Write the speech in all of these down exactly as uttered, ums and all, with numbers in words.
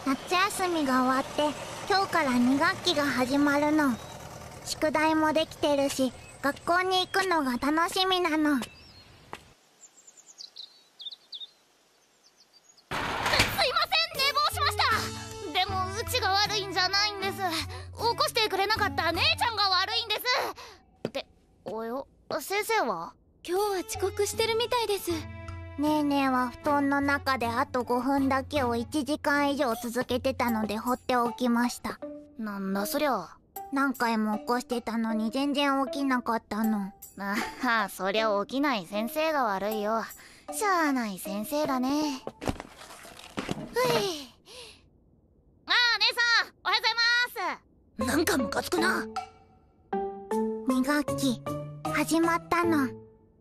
夏休みが終わって今日からに学期が始まるの。宿題もできてるし、学校に行くのが楽しみなの。す、 すいません、寝坊しました。でもうちが悪いんじゃないんです。起こしてくれなかった姉ちゃんが悪いんです。っておよ、先生は今日は遅刻してるみたいです。 ねえねえは布団の中であとごふんだけをいちじかん以上続けてたので放っておきました。 なんだそりゃ。 何回も起こしてたのに全然起きなかったの。 ああ、そりゃ起きない先生が悪いよ。しゃあない先生だね。ふい。ああ、姉さんおはようございます。なんかムカつくな。 に学期始まったの。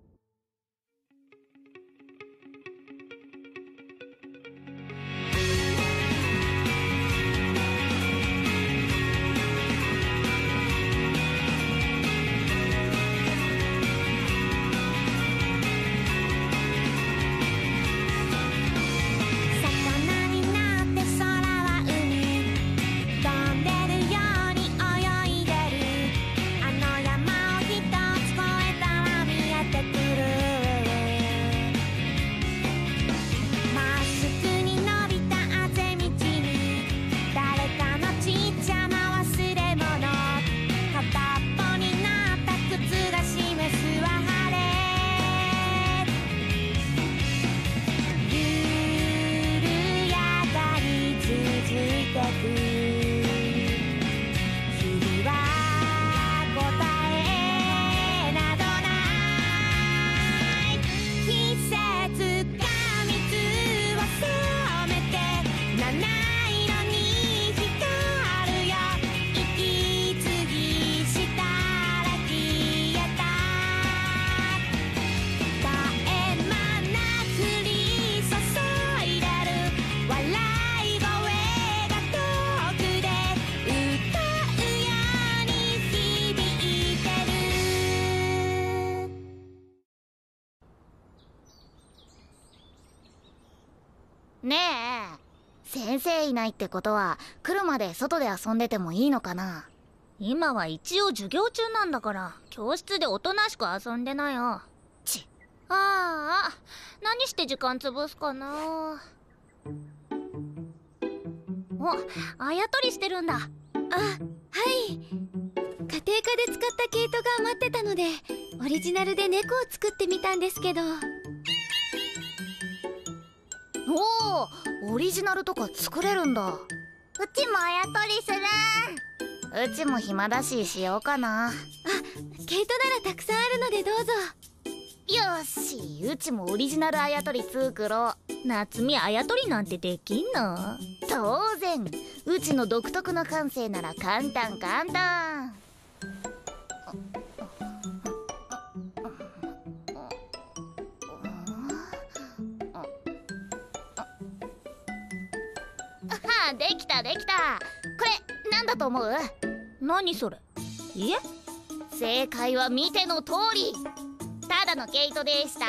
ねえ、先生いないってことは来るまで外で遊んでてもいいのかな。 今は一応授業中なんだから教室でおとなしく遊んでなよ。 ちああ、何して時間潰すかな。お、あやとりしてるんだ。あ、はい。家庭科で使った毛糸が余ってたのでオリジナルで猫を作ってみたんですけど。 おお、オリジナルとか作れるんだ。 うちもあやとりする。 うちも暇だししようかな。 あ、毛糸ならたくさんあるのでどうぞ。 よし、うちもオリジナルあやとり作ろう。 夏美あやとりなんてできんの？ 当然、うちの独特の感性なら簡単簡単。あ、できたできた。これなんだと思う？ 何それ？いえ？ 正解は見ての通り、ただの毛糸でした。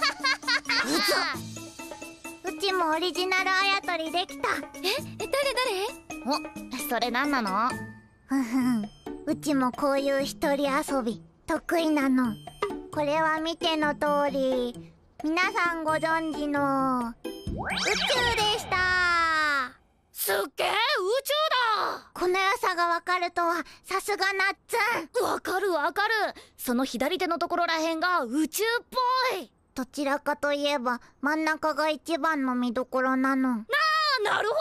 うちもオリジナルあやとりできた。 え、え、誰誰？ お、それなんなの？ ふふん、うちもこういう一人遊び得意なの。これは見ての通り、皆さんご存知の宇宙でした。 すっげえ宇宙だ。 この良さがわかるとはさすがナッツン。 わかるわかる。その左手のところらへんが宇宙っぽい。 どちらかといえば真ん中が一番の見どころなの。 なあ、なるほ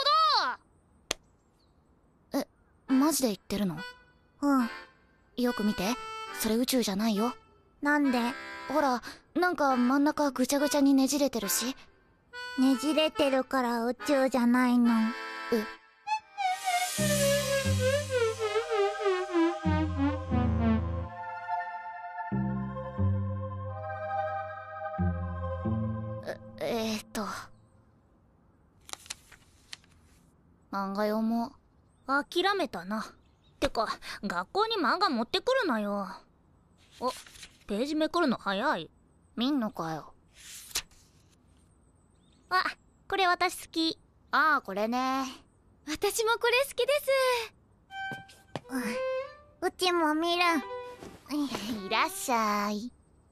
ど。え、マジで言ってるの？ うん。 よく見て、それ宇宙じゃないよ。 なんで？ ほら、なんか真ん中ぐちゃぐちゃにねじれてるし。 ねじれてるから宇宙じゃないの。 え？えーっと漫画読もう。 諦めたな。てか学校に漫画持ってくるなよ。お、ページめくるの早い。 見んのかよ。 あ、これ私好き。 ああ、これね。 私もこれ好きです。 うちも見る。 いらっしゃい。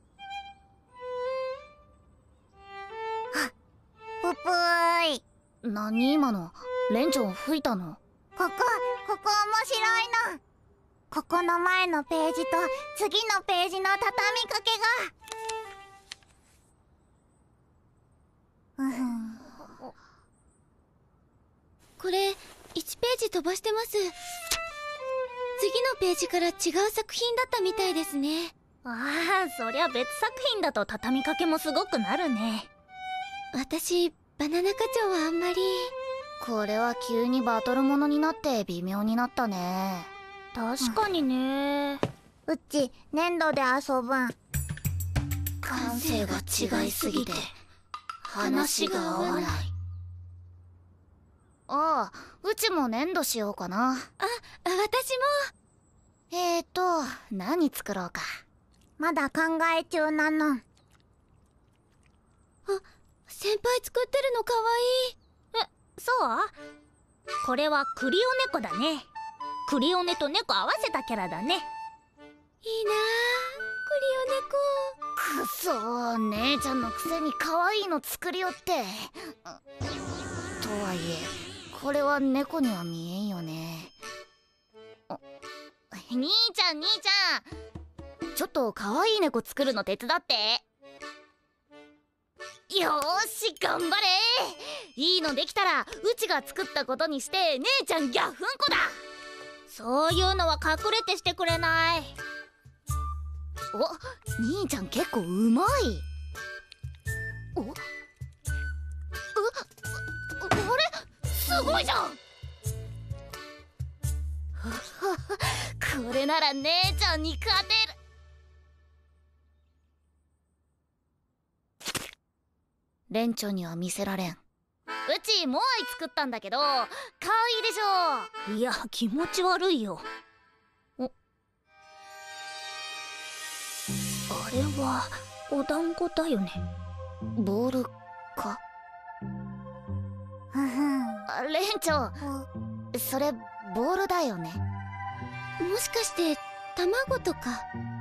ぷぷーい。 何今の？レンチョン吹いたの？ ここ、ここ面白いの。ここの前のページと次のページの畳みかけが。うふん。 これいちページ飛ばしてます。次のページから違う作品だったみたいですね。 ああ、そりゃ別作品だと畳みかけもすごくなるね。 私バナナ課長はあんまり。 これは急にバトルものになって微妙になったね。確かにね。 うち粘土で遊ぶん。 感性が違いすぎて話が合わない。ああ、うちも粘土しようかな。 あ、私も。 えーと何作ろうか。 まだ考え中なの。 あ、先輩作ってるのかわいい。 え、そう？これはクリオネコだね。クリオネと猫合わせたキャラだね。 いいなあ、クリオネコ。 くそー、姉ちゃんのくせに可愛いの作りよって。とはいえこれは猫には見えんよね。兄ちゃん兄ちゃん、ちょっと可愛い猫作るの手伝って。よーし頑張れ。いいのできたらうちが作ったことにして姉ちゃんギャフンコだ。そういうのは隠れてしてくれない？お、兄ちゃん結構うまい。お、う、あれすごいじゃん。これなら姉ちゃんに勝てる。レンチョンには見せられん。うちモアイ作ったんだけど可愛いでしょ。いや気持ち悪いよ。お、あれはお団子だよね。ボールか。 ふふん。 あ、レンチョン、それボールだよね。 もしかして卵とか。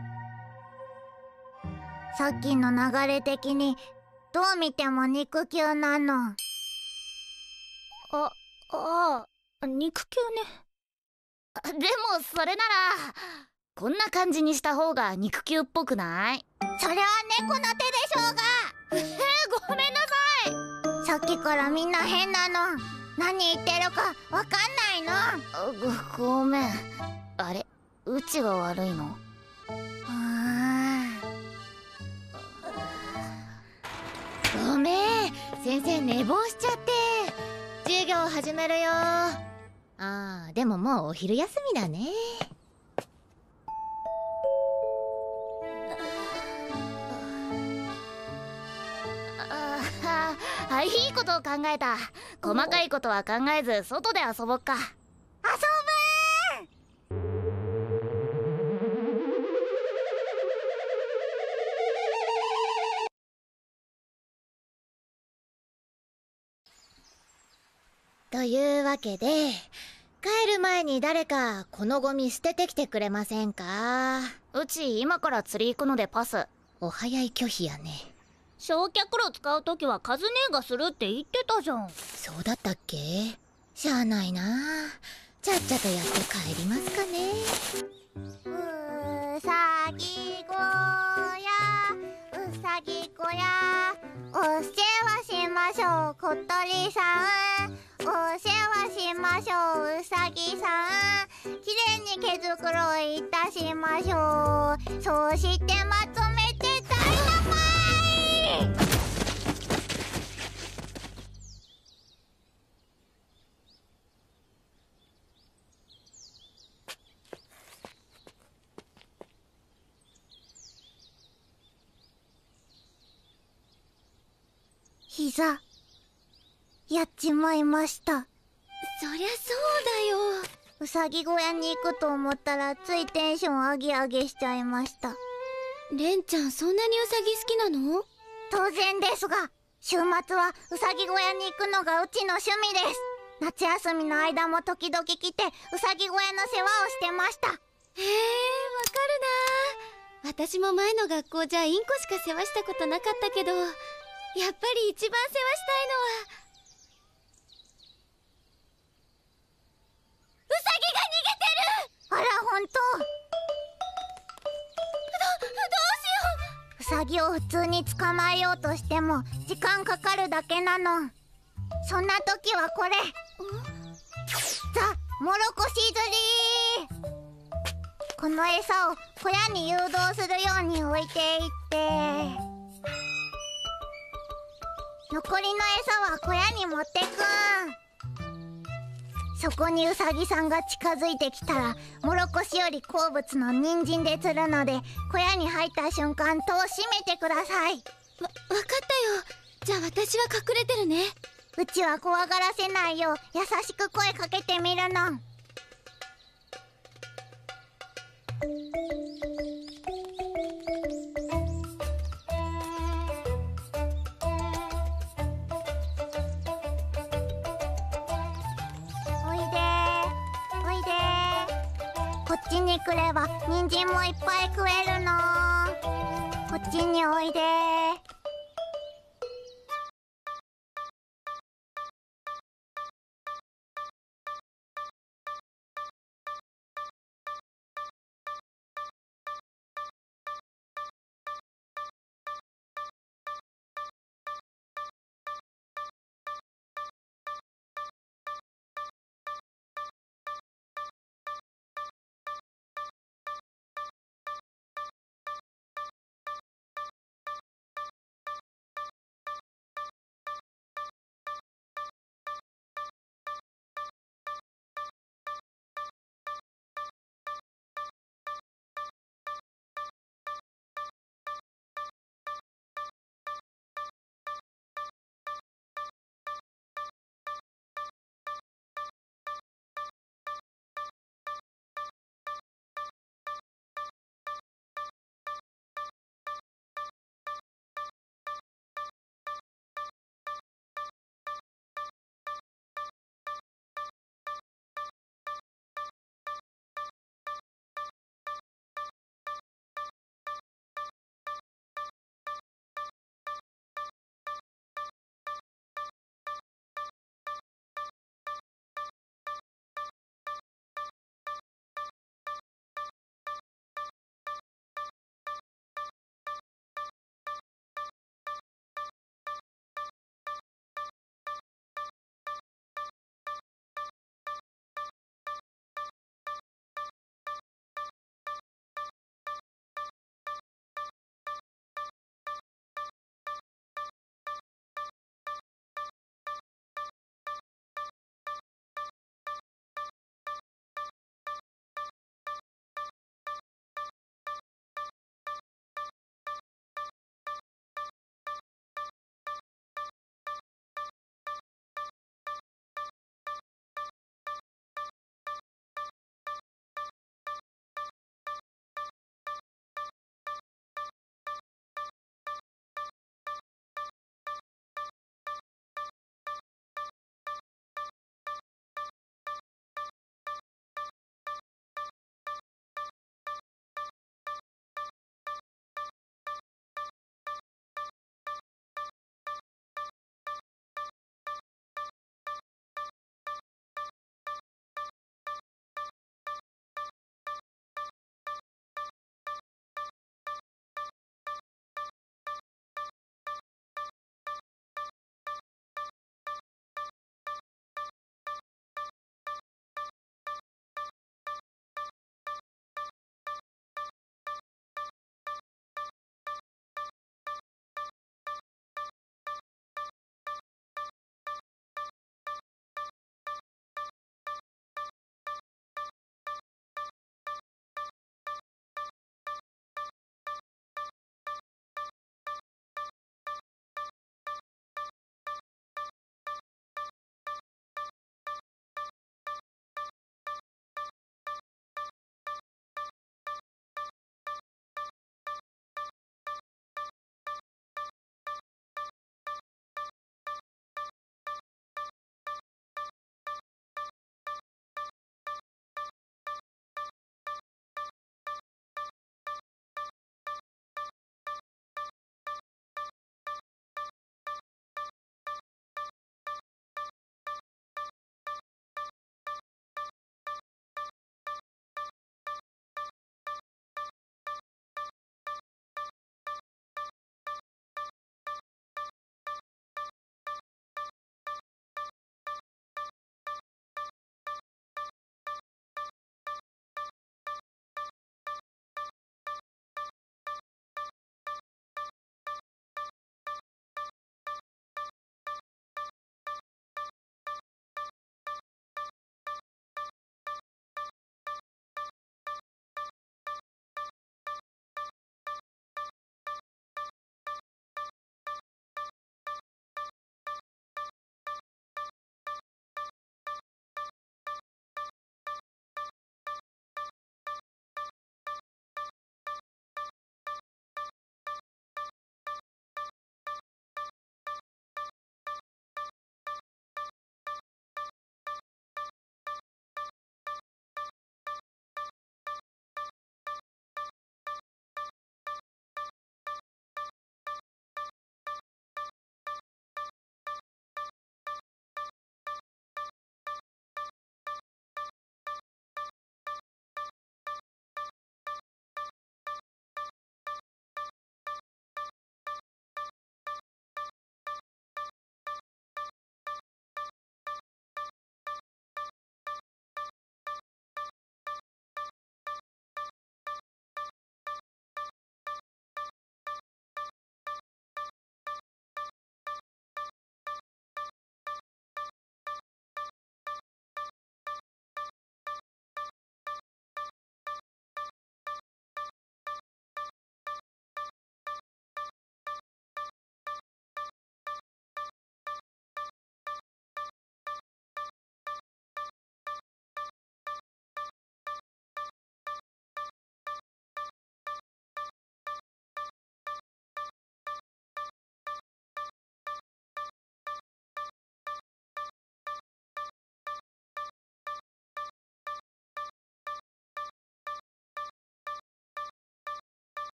さっきの流れ的にどう見ても肉球なの。 あ、ああ、肉球ね。でもそれならこんな感じにした方が肉球っぽくない？ それは猫の手でしょうが。 えー、ごめんなさい。 さっきからみんな変なの。何言ってるかわかんないの。 ご、ごめん。あれ、うちが悪いの？ごめん、先生寝坊しちゃって。授業始めるよ。ああ、でももうお昼休みだね。ああ、いいことを考えた。細かいことは考えず外で遊ぼっか。 遊ぶというわけで帰る前に誰かこのゴミ捨ててきてくれませんか？うち今から釣り行くのでパス。お早い拒否やね。焼却炉使うときはカズ姉がするって言ってたじゃん。そうだったっけ？しゃあないな。ちゃっちゃとやって帰りますかね。 うさぎ小屋、うさぎ小屋、お世話しましょう小鳥さん、お世話しましょううさぎさん、きれいに毛づくろいいたしましょう。そうしてまとめてダイナマイ。膝やっちまいました。 そりゃそうだよ。 うさぎ小屋に行くと思ったらついテンション上げ上げしちゃいました。 レンちゃんそんなにうさぎ好きなの？ 当然ですが、週末はうさぎ小屋に行くのがうちの趣味です。 夏休みの間も時々来てうさぎ小屋の世話をしてました。 へえ、わかるな。私も前の学校じゃインコしか世話したことなかったけど、やっぱり一番世話したいのはウサギが逃げてる。 あら、ほんと。 ど、どうしようさぎを普通に捕まえようとしても時間かかるだけなの。そんな時はこれ、ザ・モロコシ釣り。この餌を小屋に誘導するように置いていって、残りの餌は小屋に持ってくん。そこにウサギさんが近づいてきたら、モロコシより好物の人参で釣るので、小屋に入った瞬間戸を閉めてください。 わ、わかったよ。じゃあ私は隠れてるね。 うちは怖がらせないよう優しく声かけてみるの。おいでおいで。こっちに来れば人参もいっぱい食えるの。こっちにおいで。